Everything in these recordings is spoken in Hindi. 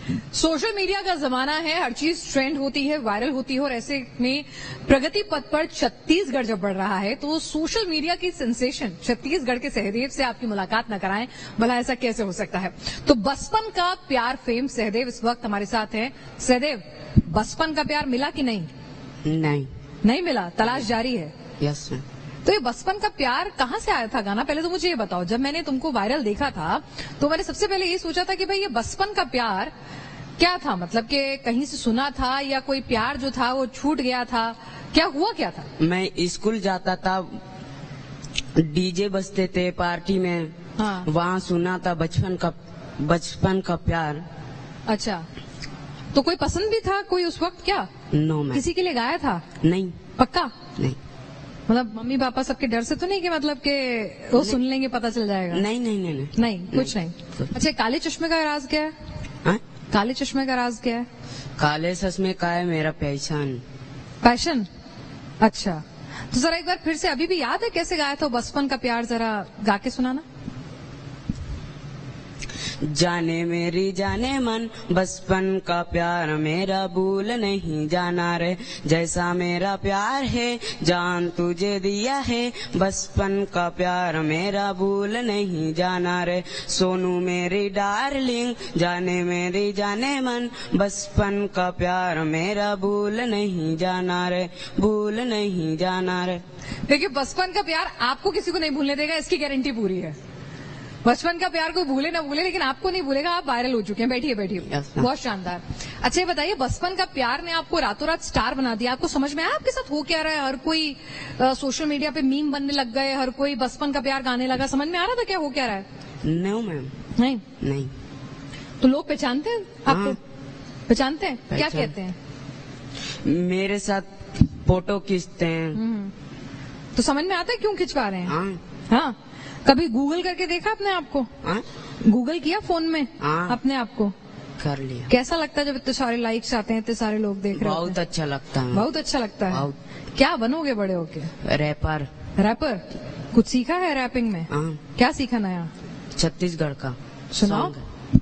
सोशल मीडिया का जमाना है, हर चीज ट्रेंड होती है, वायरल होती है और ऐसे में प्रगति पथ पर छत्तीसगढ़ जब बढ़ रहा है तो सोशल मीडिया की सेंसेशन छत्तीसगढ़ के सहदेव से आपकी मुलाकात न कराएं, भला ऐसा कैसे हो सकता है। तो बचपन का प्यार फेम सहदेव इस वक्त हमारे साथ हैं। सहदेव, बचपन का प्यार मिला कि नहीं? नहीं मिला, तलाश जारी है। Yes ma'am. तो ये बचपन का प्यार कहाँ से आया था गाना? पहले तो मुझे ये बताओ, जब मैंने तुमको वायरल देखा था तो मैंने सबसे पहले ये सोचा था कि भाई ये बचपन का प्यार क्या था, मतलब कि कहीं से सुना था या कोई प्यार जो था वो छूट गया था, क्या हुआ क्या था? मैं स्कूल जाता था, डीजे बजते थे पार्टी में, हाँ। वहाँ सुना था बचपन का प्यार। अच्छा, तो कोई पसंद भी था कोई उस वक्त क्या? No ma'am. किसी के लिए गाया था? नहीं। पक्का? नहीं। मतलब मम्मी पापा सबके डर से तो नहीं कि मतलब कि वो सुन लेंगे पता चल जाएगा? नहीं, कुछ नहीं। अच्छा, काले चश्मे का राज क्या है? हाँ? काले चश्मे का राज क्या है? काले चश्मे का है मेरा पैशन। अच्छा, तो जरा एक बार फिर से, अभी भी याद है कैसे गाया था बचपन का प्यार, जरा गा के सुनाना। जाने मेरी जाने मन बचपन का प्यार मेरा भूल नहीं जाना रे, जैसा मेरा प्यार है जान तुझे दिया है, बचपन का प्यार मेरा भूल नहीं जाना रे, सोनू मेरी डार्लिंग जाने मेरी जाने मन बचपन का प्यार मेरा भूल नहीं जाना रे, भूल नहीं जाना रे। देखिए, बचपन का प्यार आपको किसी को नहीं भूलने देगा, इसकी गारंटी पूरी है। बचपन का प्यार कोई भूले ना भूले, लेकिन आपको नहीं भूलेगा। आप वायरल हो चुके हैं। बैठिए बहुत शानदार। अच्छा, ये बताइए, बचपन का प्यार ने आपको रातों रात स्टार बना दिया, आपको समझ में आया आपके साथ हो क्या रहा है? हर कोई सोशल मीडिया पे मीम बनने लग गए, हर कोई बचपन का प्यार गाने लगा, समझ में आ रहा था क्या हो क्या रहा है? No ma'am. नहीं। तो लोग पहचानते हैं आपको? हाँ। पहचानते हैं? क्या कहते हैं? मेरे साथ फोटो खींचते हैं। तो समझ में आता है क्यों खिंचवा रहे हैं? हाँ। कभी गूगल करके देखा अपने आप को? गूगल किया फोन में अपने आप को? कर लिया। कैसा लगता है जब इतने सारे लाइक्स आते हैं, इतने सारे लोग देख रहे हैं? बहुत अच्छा लगता है। बहुत अच्छा लगता है। क्या बनोगे बड़े होके? रैपर। कुछ सीखा है रैपिंग में? क्या सीखा नया? छत्तीसगढ़ का सुनाओ।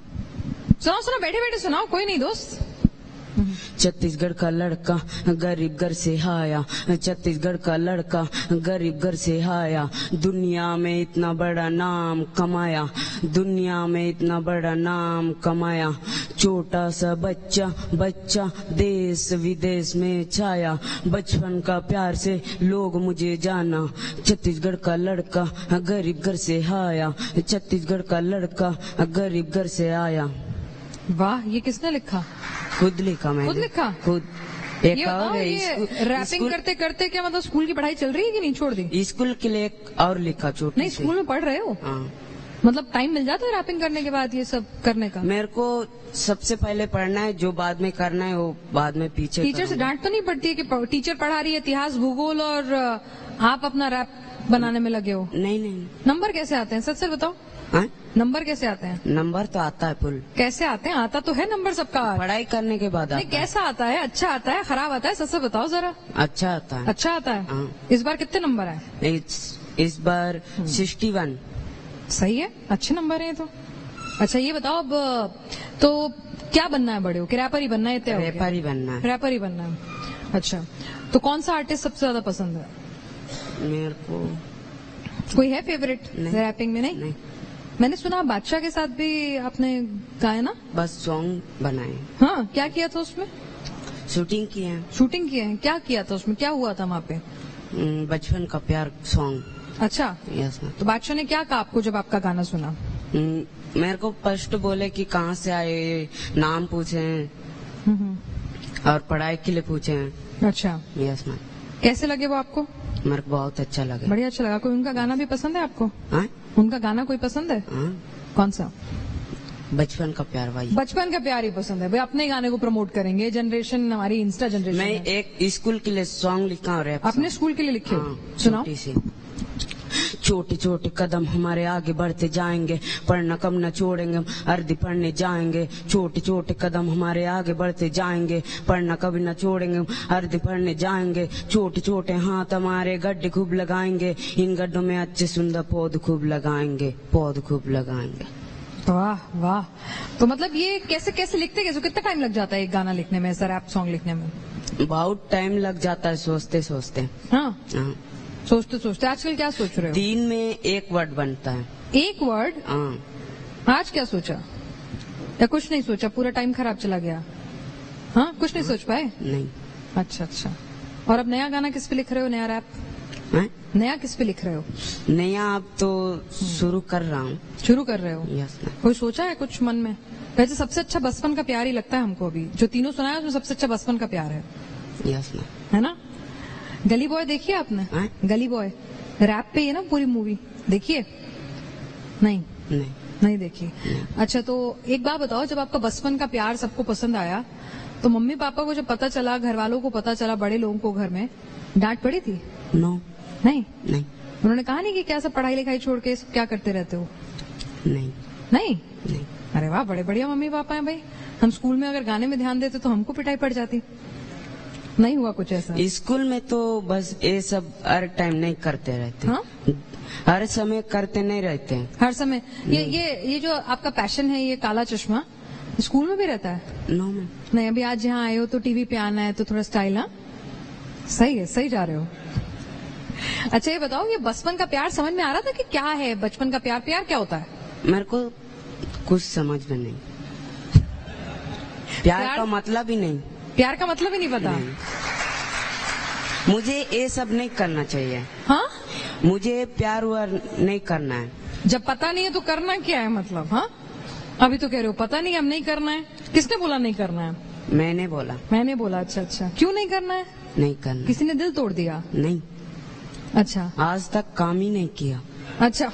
बैठे बैठे सुनाओ, कोई नहीं दोस्त। छत्तीसगढ़ का लड़का गरीब घर से आया, छत्तीसगढ़ का लड़का गरीब घर से आया, दुनिया में इतना बड़ा नाम कमाया, दुनिया में इतना बड़ा नाम कमाया, छोटा सा बच्चा देश विदेश में छाया, बचपन का प्यार से लोग मुझे जाना, छत्तीसगढ़ का लड़का गरीब घर से आया, छत्तीसगढ़ का लड़का गरीब घर से आया। वाह, ये किसने लिखा? खुद लिखा मैंने। खुद लिखा? खुद। ये रैपिंग करते करते क्या मतलब स्कूल की पढ़ाई चल रही है कि नहीं छोड़ दी? स्कूल के लिए और लिखा छोटी। नहीं, स्कूल में पढ़ रहे हो? हाँ। मतलब टाइम मिल जाता है रैपिंग करने के बाद ये सब करने का? मेरे को सबसे पहले पढ़ना है, जो बाद में करना है वो बाद में पीछे। टीचर से डांट तो नहीं पड़ती है कि टीचर पढ़ा रही है इतिहास भूगोल और आप अपना रैप बनाने में लगे हो? नहीं। नंबर कैसे आते हैं, सच बताओ? नंबर कैसे आते हैं? नंबर तो आता है फुल। कैसे आते हैं? आता तो है नंबर सबका। पढ़ाई करने के बाद। नहीं, कैसा आता है? अच्छा आता है, खराब आता है? सच से बताओ जरा। अच्छा आता है। अच्छा आता है। इस बार कितने नंबर आए? इस बार 61। सही है, अच्छे नंबर है तो। अच्छा, ये बताओ अब तो क्या बनना है बड़े हो? कि रैपर ही बनना है? रैपर ही बनना है। अच्छा, तो कौन सा आर्टिस्ट सबसे ज्यादा पसंद है? मेरे को कोई है फेवरेट रैपिंग में? नहीं। मैंने सुना बादशाह के साथ भी आपने गाया ना? बस सॉन्ग बनाए। हाँ, क्या किया था उसमें? शूटिंग किए हैं। क्या किया था उसमें? क्या हुआ था वहाँ पे? बचपन का प्यार सॉन्ग। अच्छा। यस। तो बादशाह ने क्या कहा आपको जब आपका गाना सुना? मेरे को फर्स्ट बोले कि कहाँ से आए, नाम पूछे और पढ़ाई के लिए पूछे। अच्छा। Yes ma'am. कैसे लगे वो आपको? मेरे को बहुत अच्छा लगा। बढ़िया अच्छा लगा। कोई उनका गाना भी पसंद है आपको? उनका गाना कोई पसंद है? कौन सा? बचपन का प्यार भाई। बचपन का प्यार ही पसंद है भाई। अपने गाने को प्रमोट करेंगे, जनरेशन हमारी इंस्टा जनरेशन। मैं एक स्कूल के लिए सॉन्ग लिखा हूँ। अपने स्कूल के लिए लिखे? सुनाओ। छोटे छोटे कदम हमारे आगे बढ़ते जाएंगे, पढ़ना कम न छोड़ेंगे, अर्धी पढ़ने जाएंगे, छोटे छोटे कदम हमारे आगे बढ़ते जाएंगे, पढ़ना कभी न छोड़ेंगे, अर्धी पढ़ने जाएंगे, छोटे छोटे हाथ हमारे गड्ढे खूब लगाएंगे, इन गड्ढों में अच्छे सुंदर पौध खूब लगाएंगे। वाह वाह। तो मतलब ये कैसे कैसे लिखते, कैसे कितना टाइम लग जाता है एक गाना लिखने में, ऐसा रैप सॉन्ग लिखने में? बहुत टाइम लग जाता है सोचते सोचते। हाँ, हाँ। सोचते सोचते। आजकल क्या सोच रहे हो? दिन में एक वर्ड बनता है। एक वर्ड? हाँ। आज क्या सोचा? या कुछ नहीं सोचा, पूरा टाइम खराब चला गया? हाँ, कुछ नहीं सोच पाए? नहीं। अच्छा अच्छा। और अब नया गाना किस पे लिख रहे हो, नया रैप? हैं? नया किस पे लिख रहे हो? नया अब तो शुरू कर रहा हूँ। शुरू कर रहे हो? यस। कोई सोचा है कुछ मन में? वैसे सबसे अच्छा बचपन का प्यार ही लगता है हमको, अभी जो तीनों सुना है उसमें सबसे अच्छा बचपन का प्यार है। यस ना। है ना? गली बॉय देखिए आपने? हैं? गली बॉय रैप पे ही है ना पूरी मूवी, देखिए? नहीं नहीं। नहीं देखी। अच्छा, तो एक बात बताओ, जब आपका बचपन का प्यार सबको पसंद आया तो मम्मी पापा को जब पता चला, घर वालों को पता चला, बड़े लोगों को घर में डांट पड़ी थी? नो। नहीं? नहीं। उन्होंने कहा नहीं कि क्या सब पढ़ाई लिखाई छोड़ के सब क्या करते रहते हो? नहीं। नहीं? नहीं। अरे वाह, बड़े बढ़िया मम्मी पापा हैं भाई। हम स्कूल में अगर गाने में ध्यान देते तो हमको पिटाई पड़ जाती। नहीं हुआ कुछ ऐसा? स्कूल में तो बस ये सब हर टाइम नहीं करते रहते। हाँ? हर समय करते नहीं रहते हैं। हर समय? ये जो आपका पैशन है, ये काला चश्मा, स्कूल में भी रहता है? No ma'am. नहीं, अभी आज यहाँ आए हो तो टीवी पे आना है तो थोड़ा स्टाइल। हाँ, सही है, सही जा रहे हो। अच्छा, ये बताओ, ये बचपन का प्यार समझ में आ रहा था कि क्या है बचपन का प्यार? प्यार क्या होता है? मेरे को कुछ समझ में नहीं। प्यार का मतलब ही नहीं। प्यार का मतलब ही नहीं पता? नहीं। मुझे ये सब नहीं करना चाहिए। हाँ? मुझे प्यार व्यार नहीं करना है। जब पता नहीं है तो करना क्या है मतलब? हाँ, अभी तो कह रहे हो पता नहीं, हम नहीं करना है। किसने बोला नहीं करना है? मैंने बोला। मैंने बोला? अच्छा अच्छा। क्यों नहीं करना है? नहीं करना। किसी ने दिल तोड़ दिया? नहीं। अच्छा आज तक काम ही नहीं किया। अच्छा,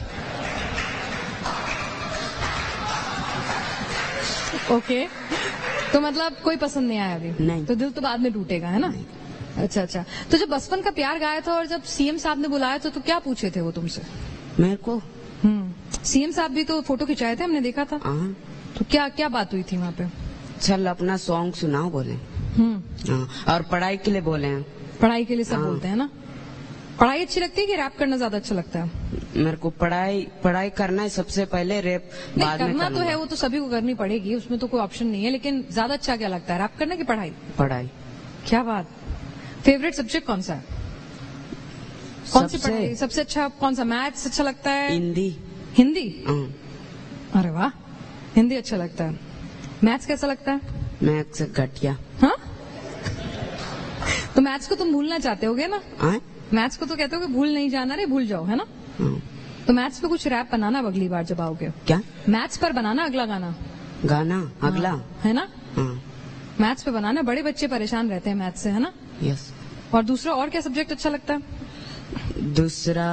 ओके। तो मतलब कोई पसंद नहीं आया अभी? नहीं। तो दिल तो बाद में टूटेगा, है ना? अच्छा अच्छा। तो जब बचपन का प्यार गाया था और जब सीएम साहब ने बुलाया था तो क्या पूछे थे वो तुमसे? मेरे को? सीएम साहब भी तो फोटो खिंचाए थे, हमने देखा था। हाँ। तो क्या क्या बात हुई थी वहाँ पे? चल अपना सॉन्ग सुनाओ बोले। हाँ। और पढ़ाई के लिए बोले हैं। पढ़ाई के लिए सब हाँ। बोलते हैं ना? पढ़ाई अच्छी लगती है कि रैप करना ज्यादा अच्छा लगता है? मेरे को पढ़ाई करना है सबसे पहले, रैप नहीं, बाद में करना तो करूंगा। है, वो तो सभी को करनी पड़ेगी, उसमें तो कोई ऑप्शन नहीं है। लेकिन ज्यादा अच्छा क्या लगता है, रैप करना कि पढ़ाई? पढ़ाई। क्या बात। फेवरेट सब्जेक्ट कौन सा है? कौन सी पढ़ाई सबसे अच्छा? कौन सा? मैथ्स अच्छा लगता है? हिंदी। हिंदी? हाँ। अरे वाह, हिंदी अच्छा लगता है। मैथ्स कैसा लगता है? मैथ्स घटिया। हाँ? तो मैथ्स को तुम भूलना चाहते होगे ना? हाँ? मैथ्स को तो कहते हो कि भूल नहीं जाना रे, भूल जाओ, है ना? हाँ। तो मैथ्स पे कुछ रैप बनाना अब अगली बार जब आओगे। क्या? मैथ्स पर बनाना अगला गाना। गाना अगला? हाँ, है ना? हाँ। मैथ्स पे बनाना, बड़े बच्चे परेशान रहते हैं मैथ्स से, है ना? यस। और दूसरा और क्या सब्जेक्ट अच्छा लगता है? दूसरा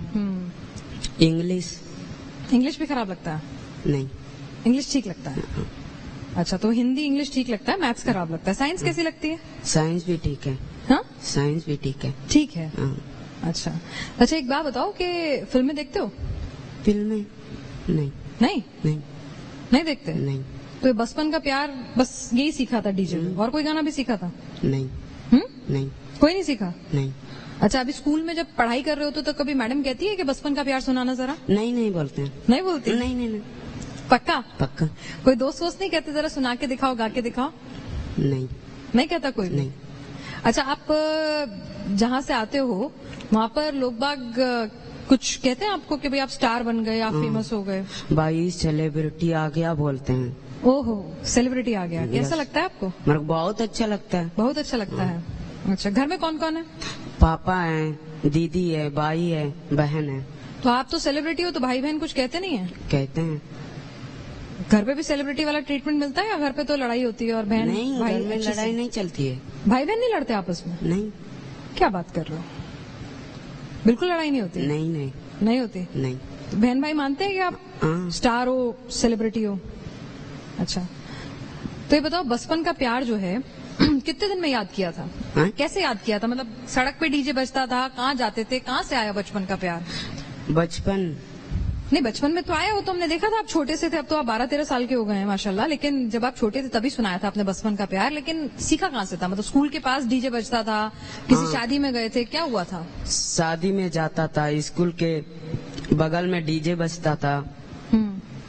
इंग्लिश। इंग्लिश भी खराब लगता है? नहीं। इंग्लिश ठीक लगता है? अच्छा, तो हिंदी इंग्लिश ठीक लगता है, मैथ्स खराब लगता है। साइंस कैसी लगती है? साइंस भी ठीक है। हाँ, साइंस भी ठीक है। ठीक है। हाँ। अच्छा अच्छा, एक बात बताओ कि फिल्में देखते हो? फिल्में? नहीं। नहीं? नहीं। नहीं देखते? नहीं। तो ये बचपन का प्यार बस यही सीखा था डीजे में, और कोई गाना भी सीखा था? नहीं। नहीं। कोई नहीं सीखा? नहीं। अच्छा, अभी स्कूल में जब पढ़ाई कर रहे हो तो कभी मैडम कहती है कि बचपन का प्यार सुनाना जरा? नहीं। नहीं बोलते हैं। नहीं बोलती? नहीं। नहीं। नहीं। पक्का? पक्का। कोई दोस्त वोस्त नहीं कहते जरा सुना के दिखाओ, गा के दिखाओ? नहीं। नहीं कहता कोई भी? नहीं। अच्छा, आप जहाँ से आते हो वहाँ पर लोग बाग कुछ कहते हैं आपको कि भाई आप स्टार बन गए, आप फेमस हो गए? भाई सेलिब्रिटी आ गया बोलते हैं। ओहो, सेलिब्रिटी आ गया, कैसा लगता है आपको? मेरे को बहुत अच्छा लगता है। बहुत अच्छा लगता है। अच्छा, घर में कौन कौन है? पापा है, दीदी है, भाई है, बहन है। तो आप तो सेलिब्रिटी हो, तो भाई बहन कुछ कहते नहीं है? कहते हैं। घर पे भी सेलिब्रिटी वाला ट्रीटमेंट मिलता है या घर पे तो लड़ाई होती है और बहन नहीं, भाई घर में अच्छे से- लड़ाई नहीं चलती है। भाई बहन नहीं लड़ते आपस में? नहीं। क्या बात कर रहे हो? बिल्कुल लड़ाई नहीं होती? नहीं। नहीं। नहीं होती? नहीं। तो बहन भाई मानते हैं कि आप हाँ। स्टार हो, सेलिब्रिटी हो? अच्छा, तो ये बताओ, बचपन का प्यार जो है कितने दिन में याद किया था? हाँ? कैसे याद किया था? मतलब सड़क पे डीजे बजता था, कहाँ जाते थे, कहाँ से आया बचपन का प्यार? बचपन? नहीं, बचपन में तो आया हो, तो हमने देखा था आप छोटे से थे, अब तो आप 12-13 साल के हो गए हैं माशाल्लाह। लेकिन जब आप छोटे थे तभी सुनाया था आपने बचपन का प्यार, लेकिन सीखा कहाँ से था? मतलब स्कूल के पास डीजे बजता था, किसी हाँ। शादी में गए थे, क्या हुआ था? शादी में जाता था, स्कूल के बगल में डीजे बजता था,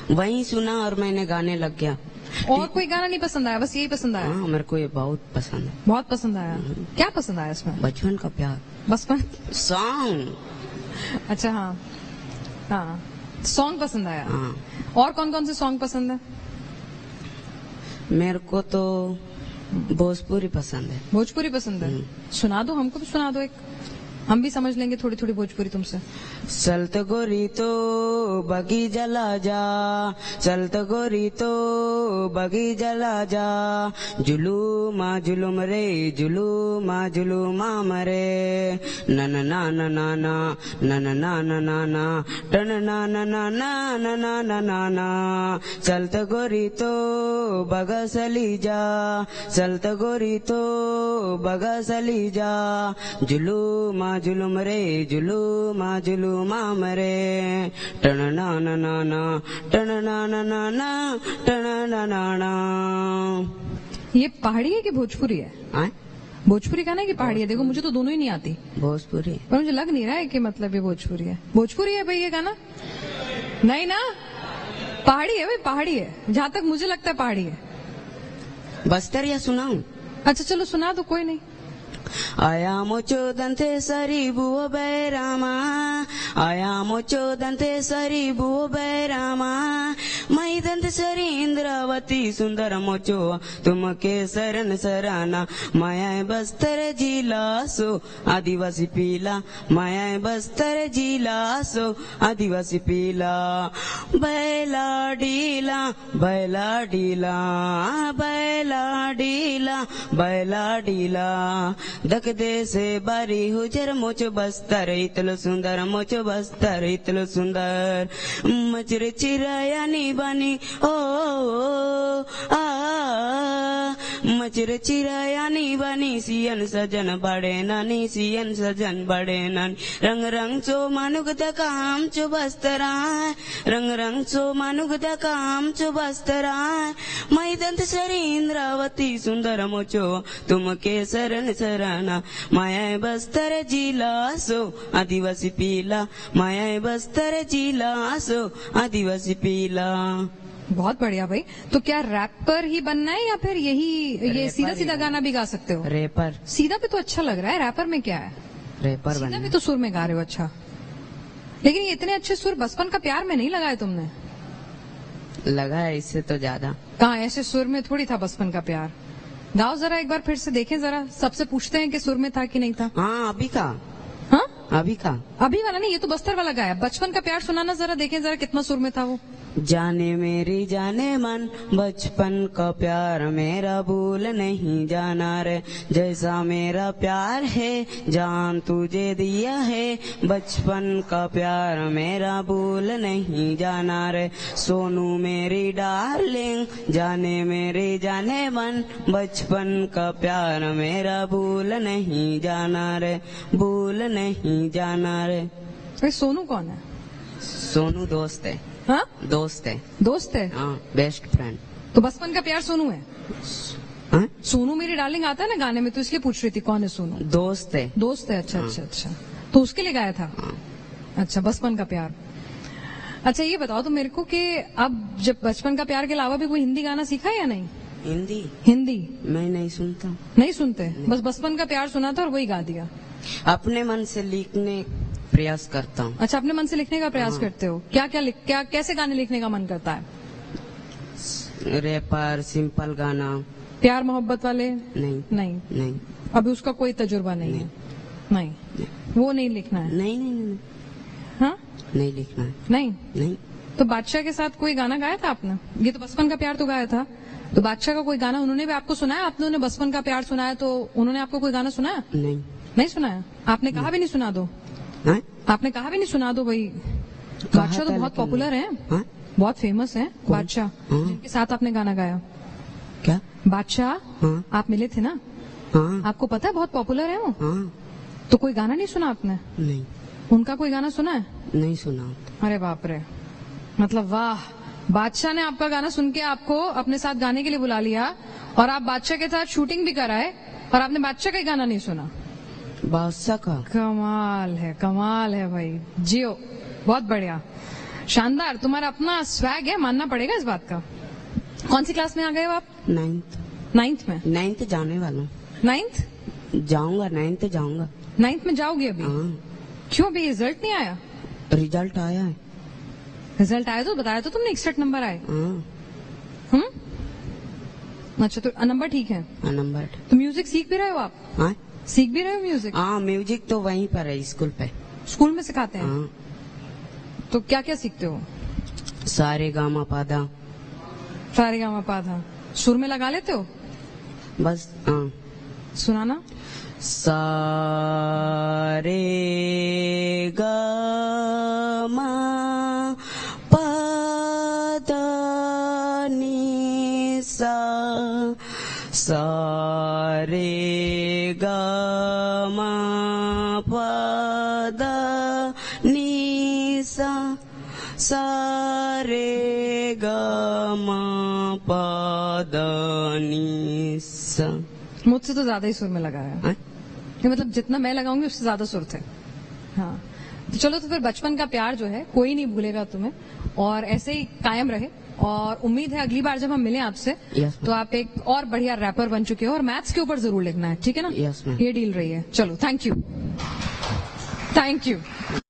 वही सुना और मैंने गाने लग गया। और कोई गाना नहीं पसंद आया, बस यही पसंद आया? हाँ, मेरे को ये बहुत पसंद है। बहुत पसंद आया। क्या पसंद आया इसमें? बचपन का प्यार बचपन सॉन्ग। अच्छा, हाँ हाँ, सॉन्ग पसंद आया। हाँ, और कौन कौन से सॉन्ग पसंद है? मेरे को तो भोजपुरी पसंद है। भोजपुरी पसंद है? सुना दो, हमको भी सुना दो एक, हम भी समझ लेंगे थोड़ी थोड़ी भोजपुरी तुमसे। चलत गोरी तो बगी जला जा, चलत गोरी तो बगी जला जा, जुलूमा जुलुम रे, जुलूमा जुलूमा मरे, नन ना ना ना ना, नन ना ना ना ना, टन ना ना ना ना ना ना ना ना ना, चलत गोरी तो बगसली जा, चलत गोरी तो बगसली जा, जुलूमा जुलुम रे, जुलूमा जुलूमा मरे, टन ना ना ना ना, टन ना ना ना ना, टन ना ना ना। ये पहाड़ी है कि भोजपुरी है? आए? भोजपुरी गाना है कि पहाड़ी है? देखो मुझे तो दोनों ही नहीं आती, भोजपुरी। पर मुझे लग नहीं रहा है कि मतलब ये भोजपुरी है। भोजपुरी है भाई ये गाना? नहीं ना, पहाड़ी है भाई, पहाड़ी है, जहाँ तक मुझे लगता है पहाड़ी है। बस्तर या सुनाऊं? अच्छा चलो सुना दो, कोई नहीं। आया मोचो दंते सरी बुओ बैरामा, आया मोचो दंते सरी बुओ बैरामा, मई दंत सरी इंद्रावती सुंदर मोचो तुम के शरण सराना, माया बस्तर जिला सो आदिवासी पीला, माया बस्तर जिला सो आदिवासी पीला, बैला डीला बैला डीला, बैला डीला बैला डीला, दक दे से बारी हुजर मोचो बस्तर इतलो सुंदर, मोचो बस्तर इतलो सुंदर, मचर चिरायानी बानी ओ आ, मचर चिरायानी बानी, सियन सजन बड़े नानी, सियन सजन बड़े नानी, रंग रंग चो मानुक द काम चो बस्तरा, रंग रंग चो मानुक द काम चो बस्तरा, मई दंत सरी इंद्रावती सुंदर मोचो तुम के शरण सराना, माया बस्तर जिला सो आदिवासी पीला, माया बस्तर जिला सो आदिवासी पीला। बहुत बढ़िया भाई। तो क्या रैपर ही बनना है या फिर ये सीधा सीधा गाना भी गा सकते हो? रैपर। सीधा पे तो अच्छा लग रहा है, रैपर में क्या है? रैपर सीधा बनना। भी तो सुर में गा रहे हो, अच्छा। लेकिन ये इतने अच्छे सुर बचपन का प्यार में नहीं लगाए तुमने? लगा है इससे तो ज्यादा। कहाँ, ऐसे सुर में थोड़ी था बचपन का प्यार। गाओ जरा एक बार फिर से, देखें जरा, सबसे पूछते हैं कि सुर में था कि नहीं था। हाँ अभी का, हाँ अभी का, अभी वाला नहीं, ये तो बस्तर वाला गाया। बचपन का प्यार सुनाना जरा, देखें जरा कितना सुर में था वो। जाने मेरी जाने मन बचपन का प्यार मेरा भूल नहीं जाना रे, जैसा मेरा प्यार है जान तुझे दिया है, बचपन का प्यार मेरा भूल नहीं जाना रे, सोनू मेरी डार्लिंग, जाने मेरी जाने मन बचपन का प्यार मेरा भूल नहीं जाना रे, भूल नहीं जाना रे। भाई सोनू कौन है? सोनू दोस्त है। हाँ, दोस्त है। दोस्त है? हाँ, बेस्ट फ्रेंड। तो बचपन का प्यार सोनू है? हाँ? सोनू मेरी डार्लिंग आता है ना गाने में, तो इसलिए पूछ रही थी कौन है सोनू। दोस्त है। दोस्त है, अच्छा अच्छा अच्छा। तो उसके लिए गाया था? अच्छा, बचपन का प्यार। अच्छा ये बताओ तो मेरे को कि अब जब बचपन का प्यार के अलावा भी कोई हिंदी गाना सीखा है या नहीं? हिंदी? हिंदी मैं नहीं सुनता। नहीं सुनते? बस बचपन का प्यार सुना था और वही गा दिया? अपने मन से लिखने प्रयास करता हूँ। अच्छा, अपने मन से लिखने का प्रयास करते हो? क्या क्या कैसे गाने लिखने का मन करता है? रैपर, सिंपल गाना। प्यार मोहब्बत वाले? नहीं नहीं। नहीं। अभी उसका कोई तजुर्बा नहीं है? नहीं, वो नहीं लिखना है? नहीं नहीं नहीं, हाँ, नहीं लिखना है। नहीं। नहीं। तो बादशाह के साथ कोई गाना गाया था आपने? ये तो बचपन का प्यार तो गाया था, तो बादशाह का कोई गाना उन्होंने भी आपको सुनाया? आपने उन्हें बचपन का प्यार सुनाया तो उन्होंने आपको कोई गाना सुनाया? नहीं। नहीं सुनाया? आपने कहा भी नहीं सुना दो? हाँ? आपने कहा भी नहीं सुना दो भाई? बादशाह तो बहुत पॉपुलर है, हाँ? बहुत फेमस है बादशाह, हाँ? जिनके साथ आपने गाना गाया। क्या? बादशाह? हाँ? आप मिले थे ना? हाँ? आपको पता है बहुत पॉपुलर है वो? हाँ? तो कोई गाना नहीं सुना आपने? नहीं। उनका कोई गाना सुना है? नहीं सुना। अरे बाप रे, मतलब वाह, बादशाह ने आपका गाना सुन के आपको अपने साथ गाने के लिए बुला लिया और आप बादशाह के साथ शूटिंग भी कराए और आपने बादशाह का ही गाना नहीं सुना। बादशाह का? कमाल है, कमाल है भाई, जियो, बहुत बढ़िया। शानदार, तुम्हारा अपना स्वैग है, मानना पड़ेगा इस बात का। कौन सी क्लास में आ गए हो आप? 9th में। 9th जाने वाला हूँ। 9th जाऊंगा, 9th जाऊंगा। 9th में जाओगे अभी? हाँ, क्यों, अभी रिजल्ट नहीं आया? रिजल्ट आया है। रिजल्ट आया तो बताया तो तुमने 61 नंबर आए। हाँ, अच्छा, तो नंबर ठीक है। नंबर। तो म्यूजिक सीख भी रहे हो आप? हाँ सीख भी रहे हो म्यूजिक? हाँ, म्यूजिक तो वहीं पर है, स्कूल पे। स्कूल में सिखाते हैं? हाँ, तो क्या क्या सीखते हो? सारे गामा पादा, सारे गामा पाधा। सुर में लगा लेते हो? बस। हाँ, सुनाना। सारे गामा पादा नी सा, सारे गामा पादा नी सा, सारे गामा पादा नी सा। मुझसे तो ज्यादा ही सुर में लगा है। हाँ? ये मतलब जितना मैं लगाऊंगी उससे ज्यादा सुर थे। हाँ, तो चलो, तो फिर बचपन का प्यार जो है कोई नहीं भूलेगा तुम्हें, और ऐसे ही कायम रहे। और उम्मीद है अगली बार जब हम मिलें आपसे Yes, तो आप एक और बढ़िया रैपर बन चुके हो, और मैथ्स के ऊपर जरूर लिखना है, ठीक है ना? Yes, ma'am. ये डील रही है। चलो, थैंक यू, थैंक यू।